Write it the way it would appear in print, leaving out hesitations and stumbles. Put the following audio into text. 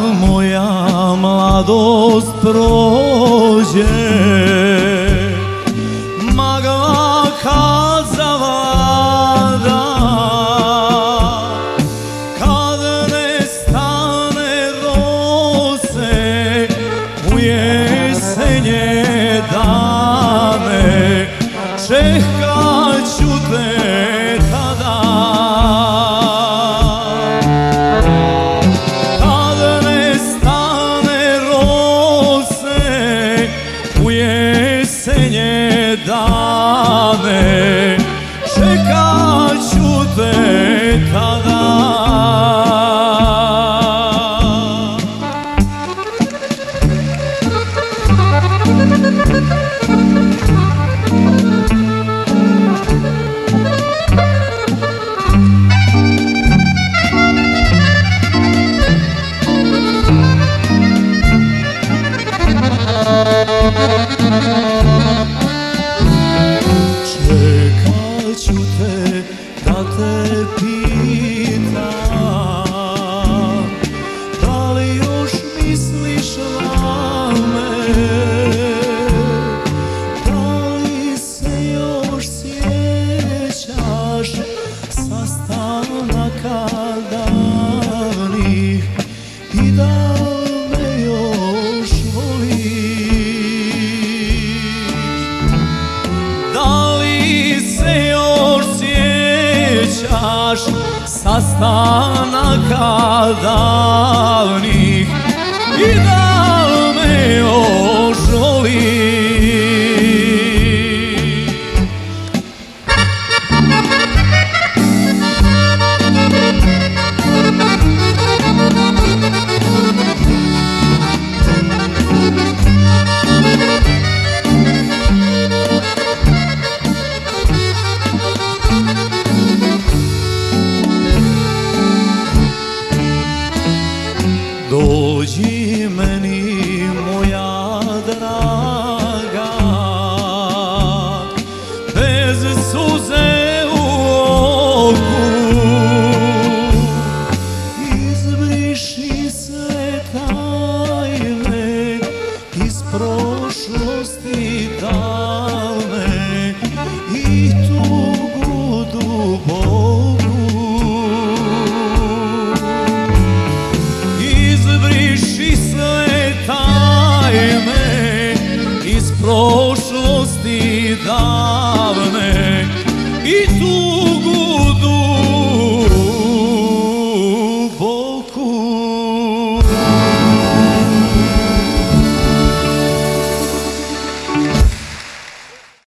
moja mladost prođe, magla kad zavlada, kad nestane rose u jesenje dane, čekat ću te tada. Kad nestane rose u jesenje dane, čekat ću te tada. Čekat ću te da te pitam, da li još misliš na me, da li se još sjećaš sastanaka davnih i da me još voliš. Da li se još sjećaš sastanaka davnih i da me još voliš. Dođi meni moja draga, bez suze u oku, izbriši sve tajne iz prošlosti davne i tugu duboku. Izbriši sve tajne iz prošlosti davne